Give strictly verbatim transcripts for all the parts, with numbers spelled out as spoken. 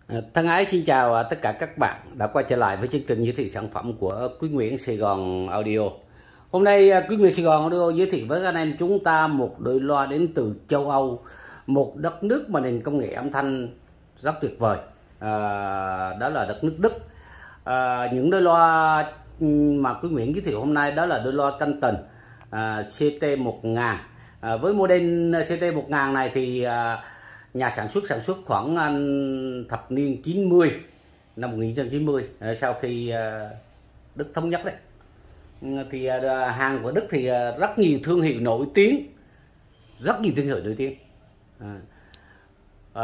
À, Thân ái xin chào à, tất cả các bạn đã quay trở lại với chương trình giới thiệu sản phẩm của Quý Nguyễn Sài Gòn Audio. Hôm nay à, Quý Nguyễn Sài Gòn Audio giới thiệu với anh em chúng ta một đội loa đến từ châu Âu, một đất nước mà nền công nghệ âm thanh rất tuyệt vời. À, đó là đất nước Đức. À, những đôi loa mà Quý Nguyễn giới thiệu hôm nay đó là đôi loa Canton à, C T một nghìn. À, với model C T một nghìn này thì à, nhà sản xuất sản xuất khoảng thập niên chín mươi, năm một nghìn chín trăm chín mươi, sau khi Đức thống nhất đấy. Thì hàng của Đức thì rất nhiều thương hiệu nổi tiếng, rất nhiều thương hiệu nổi tiếng. À, à,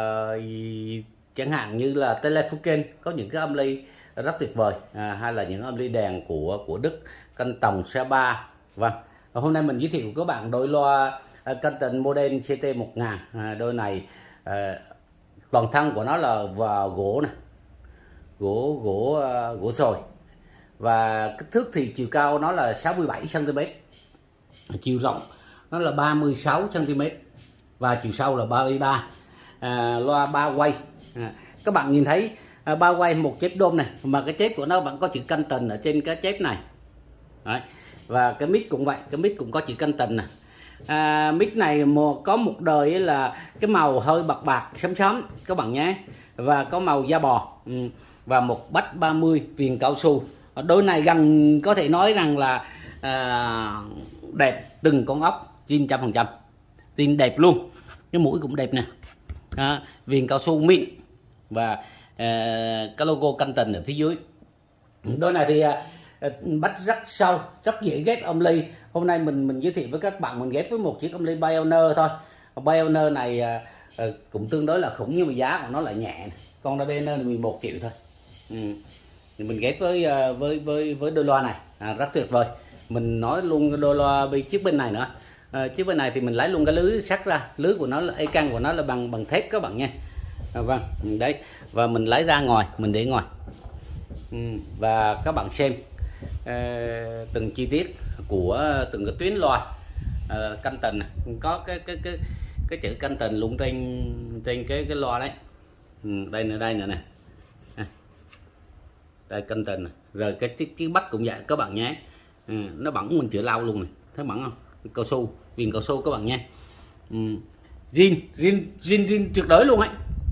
chẳng hạn như là Telefunken có những cái âm ly rất tuyệt vời, à, hay là những âm ly đèn của của Đức, Canton, Saba. Vâng, hôm nay mình giới thiệu với các bạn đôi loa Canton model C T một nghìn. À, đôi này à, toàn thân của nó là và gỗ này, gỗ gỗ uh, gỗ sồi, và kích thước thì chiều cao nó là sáu mươi bảy xăng ti mét, chiều rộng nó là ba mươi sáu xăng ti mét và chiều sâu là ba mươi ba. À, loa ba quay, à, các bạn nhìn thấy à, ba quay một chép đôm này, mà cái chép của nó vẫn có chữ Canton ở trên cái chép này. Đấy. Và cái mic cũng vậy, cái mic cũng có chữ Canton này. À, mic này một, có một đời là cái màu hơi bạc bạc xám xám các bạn nhé, và có màu da bò, ừ. Và một bách ba mươi viền cao su. Đôi này gần có thể nói rằng là à, đẹp từng con ốc, chim trăm phần trăm, tin đẹp luôn, cái mũi cũng đẹp nè, à, viền cao su mịn và à, cái logo Canton ở phía dưới. Đôi này thì à, bắt rất sâu, rất dễ ghép âm ly. Hôm nay mình mình giới thiệu với các bạn, mình ghép với một chiếc âm ly Pioneer thôi. Pioneer này à, à, cũng tương đối là khủng, nhưng mà giá của nó lại nhẹ. Con Pioneer này mười một triệu thôi. Ừ. Mình ghép với với với với đôi loa này à, rất tuyệt vời. Mình nói luôn đôi loa bên chiếc bên này nữa. À, chiếc bên này thì mình lấy luôn cái lưới sắt ra, lưới của nó là e căng của nó là bằng bằng thép các bạn nha. À, vâng, đấy, và mình lấy ra ngoài, mình để ngoài. Ừ. Và các bạn xem uh, từng chi tiết của từng cái tuyến loa uh, Canton này, có cái cái cái cái chữ Canton luôn trên trên cái cái loa đấy. Ừ, đây nữa, đây nữa nè, à, đây Canton này. Rồi cái cái, cái bách cũng vậy các bạn nhé. Ừ, nó bẩn, mình chữa lau luôn này, thấy bẩn không? Cao su, viền cao su các bạn nha. Ừ. zin zin zin zin tuyệt đối luôn ấy.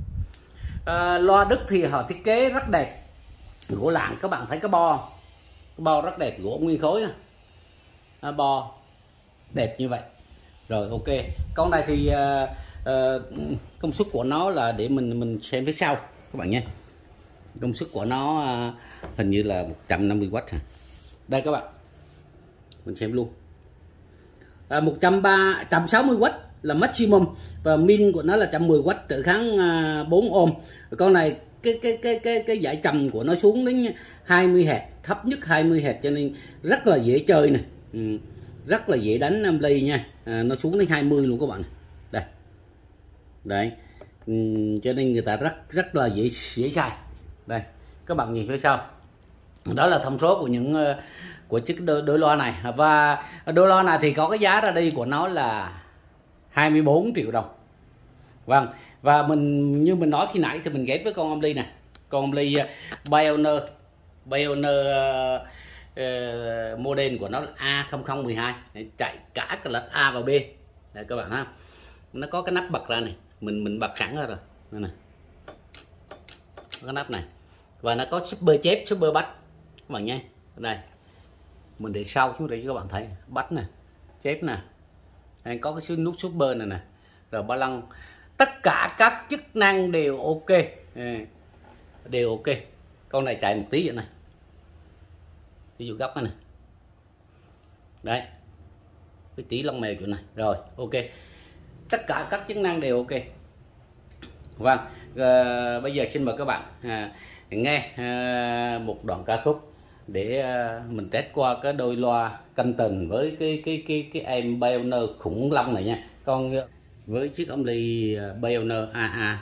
À, loa Đức thì họ thiết kế rất đẹp, gỗ lạng, các bạn thấy cái bo, cái bo rất đẹp, gỗ nguyên khối nè, à, bo đẹp như vậy. Rồi ok, con này thì uh, uh, công suất của nó là để mình mình xem phía sau các bạn nhé. Công suất của nó uh, hình như là một trăm năm mươi oát hả? Đây các bạn, mình xem luôn. À, một trăm ba một trăm sáu mươi oát là maximum, và min của nó là một trăm mười oát, trở kháng uh, bốn ôm. Con này cái cái cái cái cái giải trầm của nó xuống đến hai mươi héc, thấp nhất hai mươi héc, cho nên rất là dễ chơi này. Ừ. Rất là dễ đánh âm ly nha. À, nó xuống đến hai mươi luôn các bạn. Đây. Đấy. Ừ, cho nên người ta rất rất là dễ dễ xài. Đây, các bạn nhìn phía sau. Đó là thông số của những của chiếc đôi, đôi loa này, và đôi loa này thì có cái giá ra đi của nó là hai mươi bốn triệu đồng. Vâng, và mình như mình nói khi nãy thì mình ghép với con âm ly này, con âm ly uh, Pioneer Pioneer uh, uh, model của nó là A không không một hai, chạy cả cái lệch A và B. Đây các bạn ha, nó có cái nắp bật ra này, mình mình bật sẵn ra rồi đây này, cái nắp này, và nó có super chép, super bass các bạn nhé. Đây mình để sau xuống để cho các bạn thấy bass nè, chép nè, đây có cái nút super này nè, rồi ba lăng, tất cả các chức năng đều ok, đều ok. Con này chạy một tí vậy này, ví dụ góc này, này. Đấy, cái tí lông mèo chỗ này, rồi ok, tất cả các chức năng đều ok. Vâng, à, bây giờ xin mời các bạn à, nghe à, một đoạn ca khúc để à, mình test qua cái đôi loa Canton với cái cái cái cái em Pioneer khủng long này nha. Con với chiếc âm ly Pioneer a a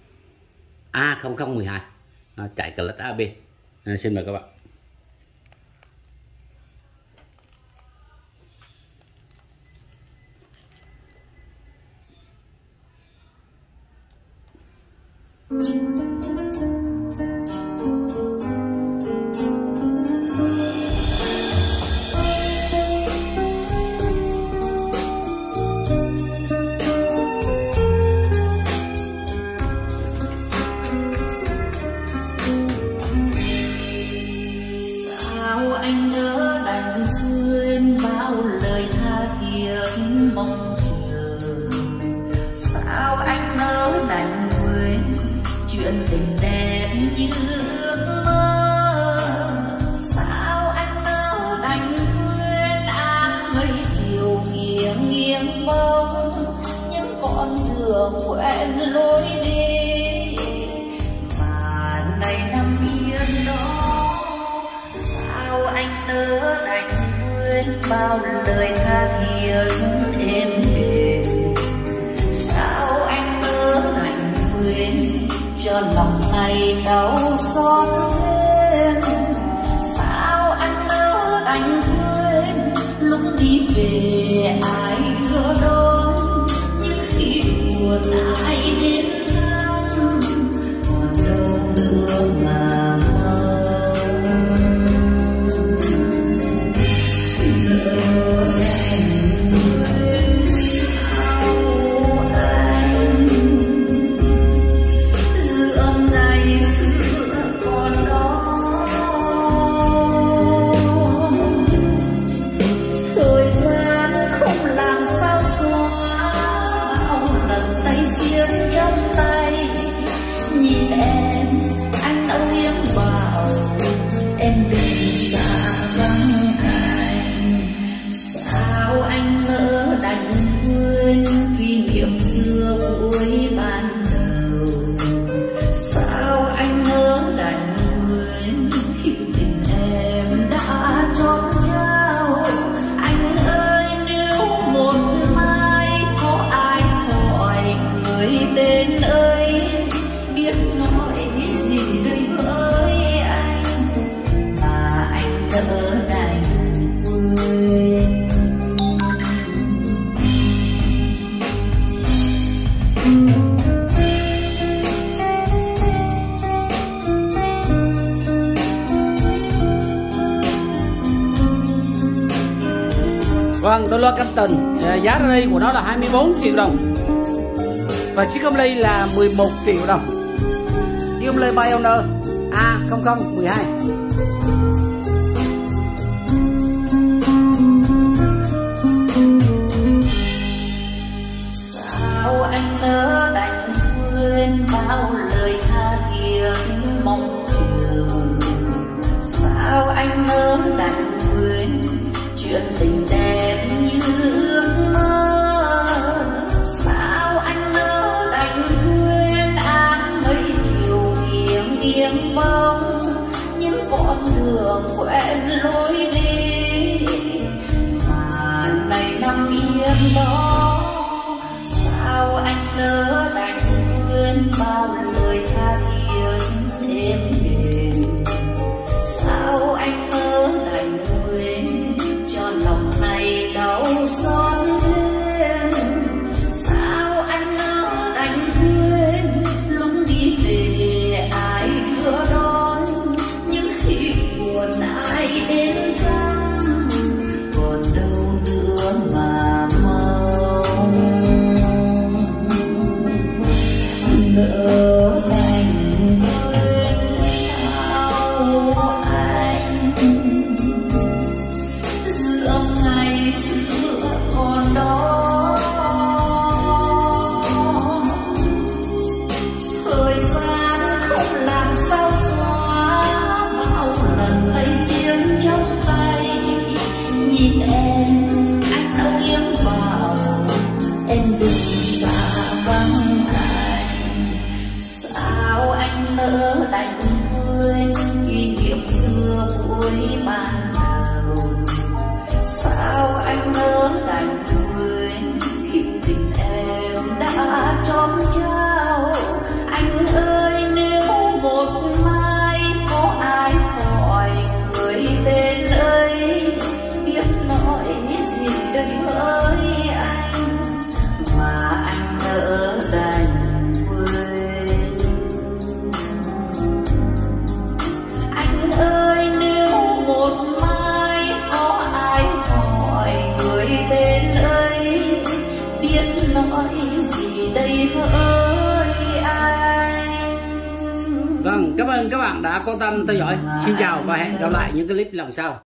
A không không một hai, à, chạy cả lệch a bê. À, xin mời các bạn. Thank you. chuyện tình đẹp như ước mơ. Sao anh nỡ đành quên áng mây chiều nghiêng nghiêng bóng những con đường quen lối đi mà này nằm yên đó. Sao anh nỡ đành quên bao lời tha thiết êm đềm. Sao anh nỡ đành quên cho lòng này đau xót thêm. Sao anh nỡ đành quên lúc đi về ai đưa đón nhưng khi buồn ai đến thăm còn đâu nữa mà mơ. Đến ơi biết nói gì đây với anh mà anh nỡ đành quên. Vâng, đôi loa canh tình giá ra đây của nó là hai mươi bốn triệu đồng và chiếc âm ly là mười một triệu đồng. Chiếc âm ly Pioneer A không không một hai. Sao anh nỡ đành quên bao lời tha thiết mong chờ. Sao anh nỡ đành quên chuyện tình đẹp như ước mơ. Nghiêng bóng những con đường quen lối đi mà này nằm yên đó. Sao anh nỡ đành quên bao lời tha thiết êm đềm. Sao anh nỡ đành quên cho lòng này đau xót thêm. Sao anh nỡ đành quên lúc đi về ai đưa đón nhưng khi buồn ai đến thăm còn đâu nữa mà mong. Nỡ đành quên sao anh giữa ngày xưa còn đó. Thời gian không làm sao xóa bao lần tay xiên trong tay. Nhìn em anh âu yếm vào em đừng xa vắng anh. Sao anh nỡ đành quên kỷ niệm xưa cuối ban đầu. Sao anh nỡ đành quên khi tình em đã chót trao. Anh ơi nếu một mai có ai hỏi người tên ấy biết nói gì đây với anh mà anh nỡ đành quên. Anh ơi nếu một mai có ai hỏi người tên ấy biết nói gì đây với anh. Vâng, cảm ơn các bạn đã quan tâm theo dõi. Xin chào và hẹn gặp lại những cái clip lần sau.